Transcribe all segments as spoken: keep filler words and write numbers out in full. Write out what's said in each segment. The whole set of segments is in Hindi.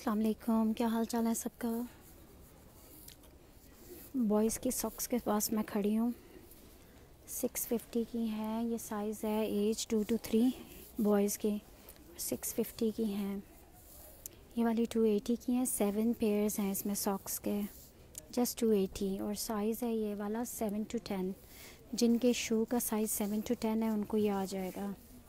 अस्सलाम वालेकुम, क्या हाल चाल है सबका। बॉयज़ की सॉक्स के पास मैं खड़ी हूँ। सिक्स फिफ्टी की है, ये साइज़ है age two to three. Boys के सिक्स फिफ्टी की हैं, ये वाली टू एटी की हैं। सेवन पेयर्स हैं इसमें सॉक्स के, जस्ट टू एटी। और साइज़ है ये वाला सेवन टू टेन। जिनके शू का साइज़ सेवन टू टेन है उनको ये आ जाएगा।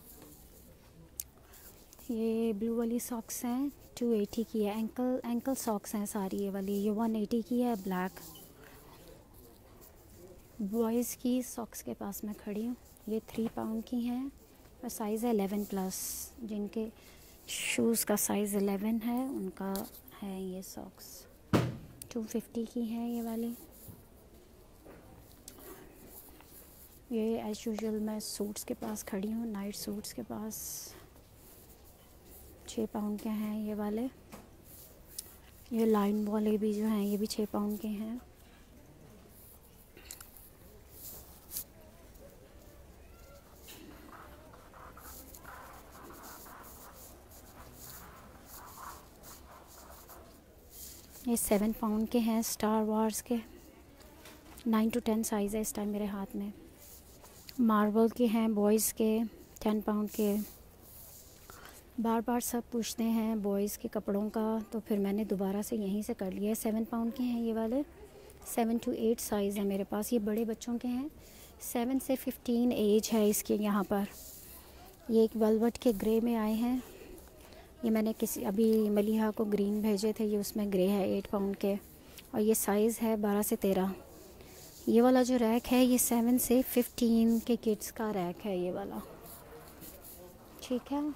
ये ब्लू वाली सॉक्स हैं, टू एटी की है। एंकल एंकल सॉक्स हैं सारी ये वाली। ये वन एटी की है, ब्लैक। बॉयज़ की सॉक्स के पास मैं खड़ी हूँ। ये थ्री पाउंड की हैं और साइज़ है एलेवन प्लस। जिनके शूज़ का साइज़ एलेवन है उनका है ये सॉक्स। टू फिफ्टी की है ये वाली। ये एज यूजुअल मैं सूट्स के पास खड़ी हूँ, नाइट सूट्स के पास। छः पाउंड के हैं ये वाले। ये लाइन वाले भी जो हैं ये भी छः पाउंड के हैं। ये सेवन पाउंड के हैं, स्टार वार्स के। नाइन टू टेन साइज़ है इस टाइम मेरे हाथ में। मार्वल के हैं बॉयज़ के, टेन पाउंड के। बार बार सब पूछते हैं बॉयज़ के कपड़ों का, तो फिर मैंने दोबारा से यहीं से कर लिया है। सेवन पाउंड के हैं ये वाले। सेवन टू एट साइज़ है मेरे पास। ये बड़े बच्चों के हैं, सेवन से फिफ्टीन एज है इसके यहाँ पर। ये एक वेलवेट के ग्रे में आए हैं। ये मैंने किसी अभी मलिहा को ग्रीन भेजे थे, ये उसमें ग्रे है, एट पाउंड के। और ये साइज़ है बारह से तेरह। ये वाला जो रैक है ये सेवन से फिफ्टीन के किड्स का रैक है ये वाला, ठीक है।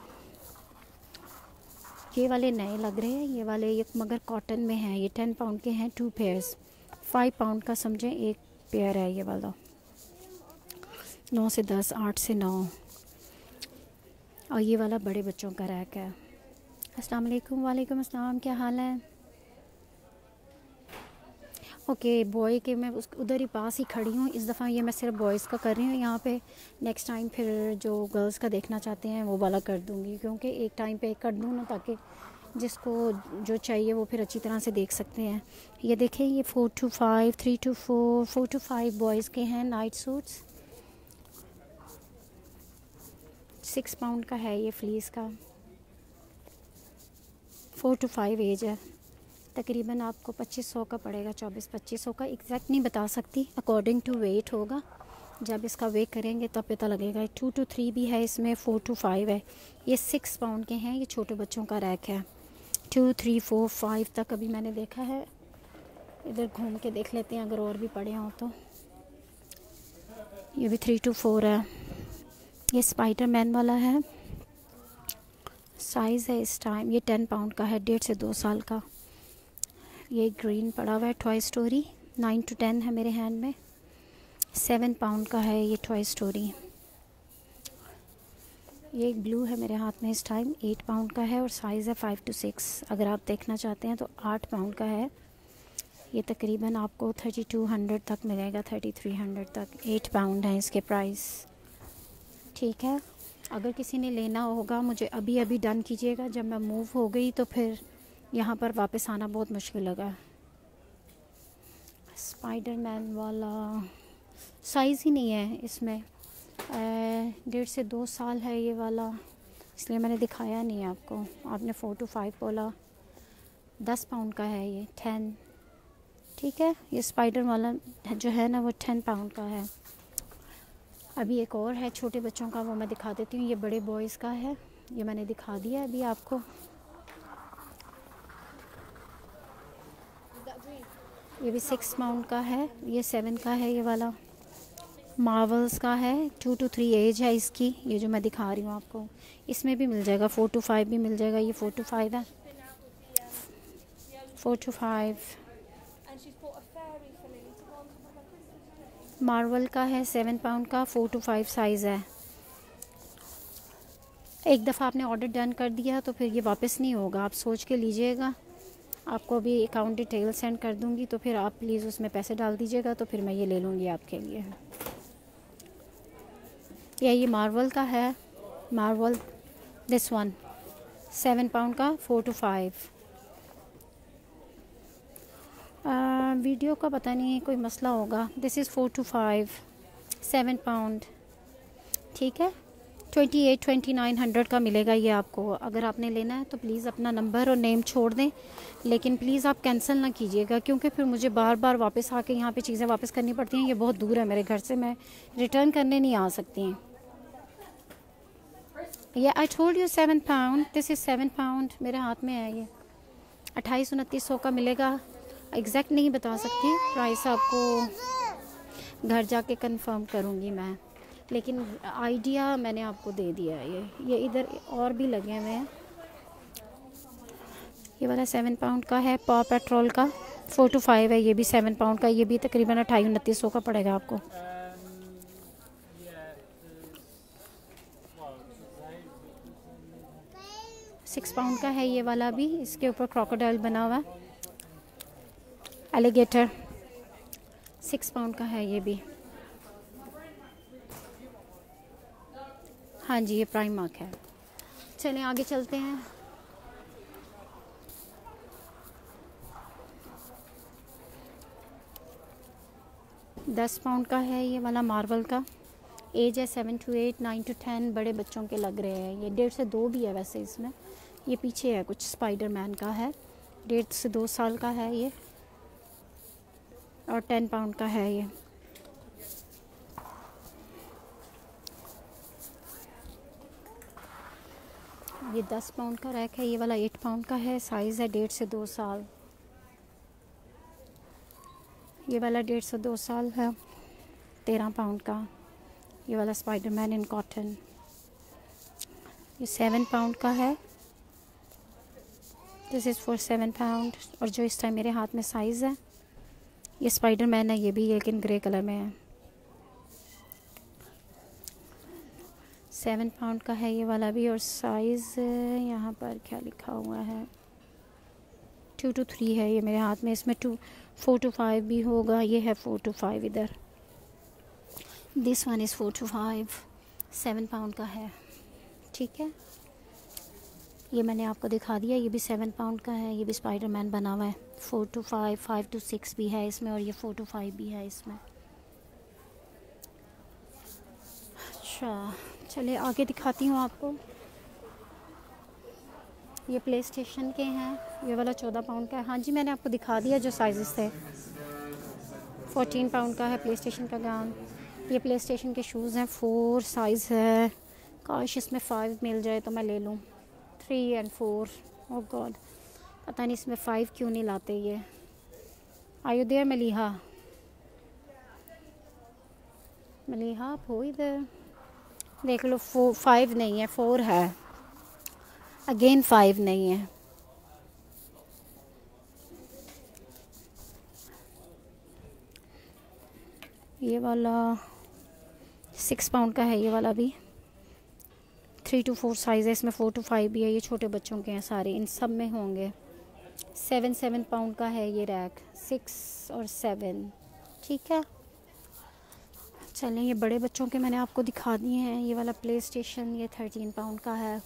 ये वाले नए लग रहे हैं ये वाले, ये मगर कॉटन में हैं। ये टेन पाउंड के हैं, टू पेयर्स। फाइव पाउंड का समझें एक पेयर है ये वाला। नौ से दस, आठ से नौ। और ये वाला बड़े बच्चों का रैक है। अस्सलाम वालेकुम। वालेकुम अस्सलाम, क्या हाल है। ओके, बॉय के मैं उस उधर ही पास ही खड़ी हूँ इस दफ़ा। ये मैं सिर्फ बॉयज़ का कर रही हूँ यहाँ पे। नेक्स्ट टाइम फिर जो गर्ल्स का देखना चाहते हैं वो वाला कर दूँगी, क्योंकि एक टाइम पे कर दूँ ना, ताकि जिसको जो चाहिए वो फिर अच्छी तरह से देख सकते हैं। ये देखें, ये four to five, three to four, four to five boys के हैं नाइट सूट्स। सिक्स पाउंड का है ये फ्लीस का। फ़ोर टू फाइव एज है। तकरीबन आपको पच्चीस सौ का पड़ेगा, चौबीस पच्चीस सौ का। एग्जैक्ट नहीं बता सकती, अकॉर्डिंग टू वेट होगा। जब इसका वेट करेंगे तब पता लगेगा। टू टू थ्री भी है इसमें, फोर टू फाइव है। ये सिक्स पाउंड के हैं, ये छोटे बच्चों का रैक है। टू थ्री फोर फाइव तक अभी मैंने देखा है। इधर घूम के देख लेते हैं अगर और भी पड़े हों तो। ये भी थ्री टू फोर है। ये स्पाइडर मैन वाला है। साइज़ है इस टाइम ये टेन पाउंड का है, डेढ़ से दो साल का। ये ग्रीन पड़ा हुआ है, toy story. Nine to ten है मेरे हैंड में। सेवन पाउंड का है ये टॉय स्टोरी। ये एक ब्लू है मेरे हाथ में इस टाइम, एट पाउंड का है और साइज़ है फाइव टू सिक्स। अगर आप देखना चाहते हैं तो आठ पाउंड का है। ये तकरीबन आपको थर्टी टू हंड्रेड तक मिलेगा, थर्टी थ्री हंड्रेड तक। एट पाउंड है इसके प्राइस, ठीक है। अगर किसी ने लेना होगा मुझे अभी अभी डन कीजिएगा। जब मैं मूव हो गई तो फिर यहाँ पर वापस आना बहुत मुश्किल लगा। स्पाइडरमैन वाला साइज़ ही नहीं है इसमें। डेढ़ से दो साल है ये वाला, इसलिए मैंने दिखाया नहीं है आपको। आपने फ़ोर टू फाइव बोला। दस पाउंड का है ये, टेन, ठीक है। ये स्पाइडर वाला जो है ना वो टेन पाउंड का है। अभी एक और है छोटे बच्चों का, वो मैं दिखा देती हूँ। ये बड़े बॉयज़ का है, ये मैंने दिखा दिया अभी आपको। ये भी सिक्स पाउंड का है, ये सेवन का है ये वाला। मार्वल्स का है, टू टू थ्री एज है इसकी। ये जो मैं दिखा रही हूँ आपको, इसमें भी मिल जाएगा, फोर टू फाइव भी मिल जाएगा। ये फोर टू फाइव है, फोर टू फाइव। मार्वल का है सेवन पाउंड का, फोर टू फाइव साइज़ है। एक दफ़ा आपने ऑर्डर डन कर दिया तो फिर ये वापस नहीं होगा, आप सोच के लीजिएगा। आपको अभी अकाउंट डिटेल सेंड कर दूँगी, तो फिर आप प्लीज़ उसमें पैसे डाल दीजिएगा, तो फिर मैं ये ले लूँगी आपके लिए। या ये मार्वल का है, Marvel this one, seven pound का, फोर टू फाइव। वीडियो का पता नहीं कोई मसला होगा। This is four to five, seven pound, ठीक है। Twenty eight twenty nine hundred का मिलेगा ये आपको। अगर आपने लेना है तो प्लीज़ अपना नंबर और नेम छोड़ दें, लेकिन प्लीज़ आप कैंसिल ना कीजिएगा, क्योंकि फिर मुझे बार बार वापस आके यहाँ पे चीज़ें वापस करनी पड़ती हैं। ये बहुत दूर है मेरे घर से, मैं रिटर्न करने नहीं आ सकती हैं। ये I told you seven pound, this is seven pound, मेरे हाथ में है ये। अट्ठाईस उनतीस सौ का मिलेगा। एग्जैक्ट नहीं बता सकती, प्राइस आपको घर जाके कंफर्म करूँगी मैं, लेकिन आइडिया मैंने आपको दे दिया है। ये ये इधर और भी लगे हुए हैं। ये वाला सेवन पाउंड का है, पॉ पेट्रोल का। फोर टू फाइव है, ये भी सेवन पाउंड का। ये भी तकरीबन अट्ठाईस उनतीस सौ का पड़ेगा आपको। सिक्स पाउंड का है ये वाला भी। इसके ऊपर क्रोकोडाइल बना हुआ है, एलिगेटर। सिक्स पाउंड का है ये भी। हाँ जी, ये प्राइम मार्क है। चलें आगे चलते हैं। दस पाउंड का है ये वाला, मार्वल का। एज है seven to eight, nine to ten, बड़े बच्चों के लग रहे हैं। ये डेढ़ से दो भी है वैसे इसमें। ये पीछे है कुछ स्पाइडरमैन का है, डेढ़ से दो साल का है ये, और टेन पाउंड का है ये। ये दस पाउंड का रैक है। ये वाला एट पाउंड का है, साइज़ है डेढ़ से दो साल। ये वाला डेढ़ से दो साल है, तेरह पाउंड का। ये वाला स्पाइडरमैन इन कॉटन, ये सेवन पाउंड का है। This is for seven pound. और जो इस टाइम मेरे हाथ में साइज़ है, ये स्पाइडरमैन है ये भी, लेकिन ग्रे कलर में है। सेवन पाउंड का है ये वाला भी, और साइज़ यहाँ पर क्या लिखा हुआ है, टू टू थ्री है ये मेरे हाथ में। इसमें टू फोर टू फाइव भी होगा। ये है फोर टू फाइव इधर। This one is four to five, seven pound का है, ठीक है। ये मैंने आपको दिखा दिया। ये भी सेवन पाउंड का है। ये भी स्पाइडरमैन बना हुआ है। Four to five, five to six भी है इसमें, और ये फोर टू फाइव भी है इसमें। अच्छा, चलिए आगे दिखाती हूँ आपको। ये प्ले स्टेशन के हैं। ये वाला चौदह पाउंड का है। हाँ जी, मैंने आपको दिखा दिया जो साइज़ थे। फोर्टीन पाउंड का है प्ले स्टेशन का गाउन। ये प्ले स्टेशन के शूज़ हैं, फोर साइज़ है। काश इसमें फाइव मिल जाए तो मैं ले लूँ। Three and four, oh god, पता नहीं इसमें फाइव क्यों नहीं लाते ये। Are you there Maliha? Maliha आप हो इधर? देख लो, फोर फाइव नहीं है, फोर है। अगेन फाइव नहीं है। ये वाला सिक्स पाउंड का है। ये वाला भी थ्री टू फोर साइज़ है। इसमें फोर टू फाइव भी है। ये छोटे बच्चों के हैं सारे, इन सब में होंगे। सेवन सेवन पाउंड का है ये रैक, सिक्स और सेवन, ठीक है। चलें, ये बड़े बच्चों के मैंने आपको दिखा दिए हैं। ये वाला प्ले स्टेशन, ये थर्टीन पाउंड का है।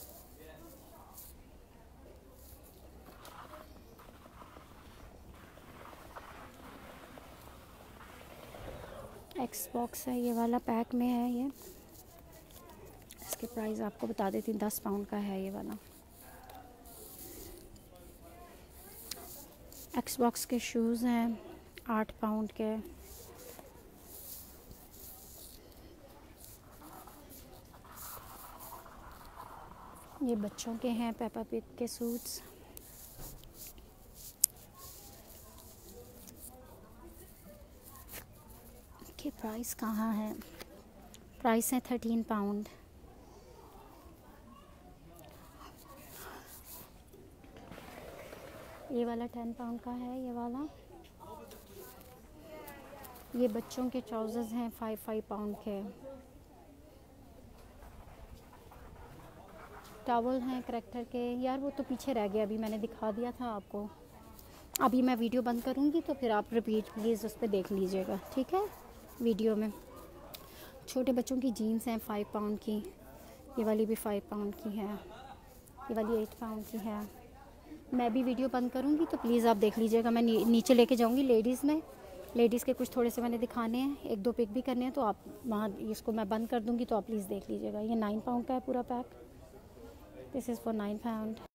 एक्सबॉक्स है ये वाला, पैक में है ये। इसके प्राइस आपको बता देती हूँ, दस पाउंड का है ये वाला। एक्सबॉक्स के शूज़ हैं, आठ पाउंड के। ये बच्चों के हैं, पेपा पिग के सूट्स। के प्राइस कहाँ है? प्राइस है थर्टीन पाउंड। ये वाला टेन पाउंड का है। ये वाला, ये बच्चों के ट्राउज़र्स हैं, फाइव फाइव पाउंड के। टॉवल हैं करैक्टर के। यार वो तो पीछे रह गया, अभी मैंने दिखा दिया था आपको। अभी मैं वीडियो बंद करूँगी तो फिर आप रिपीट प्लीज़ उस पर देख लीजिएगा, ठीक है, वीडियो में। छोटे बच्चों की जीन्स हैं फाइव पाउंड की। ये वाली भी फाइव पाउंड की है। ये वाली एट पाउंड की है। मैं भी वीडियो बंद करूँगी तो प्लीज़ आप देख लीजिएगा। मैं नी, नीचे लेके जाऊँगी लेडीज़ में, लेडीज़ के कुछ थोड़े से मैंने दिखाने हैं, एक दो पिक भी करने हैं, तो आप वहाँ इसको मैं बंद कर दूँगी तो आप प्लीज़ देख लीजिएगा। ये नाइन पाउंड का है पूरा pack, this is for nine pound.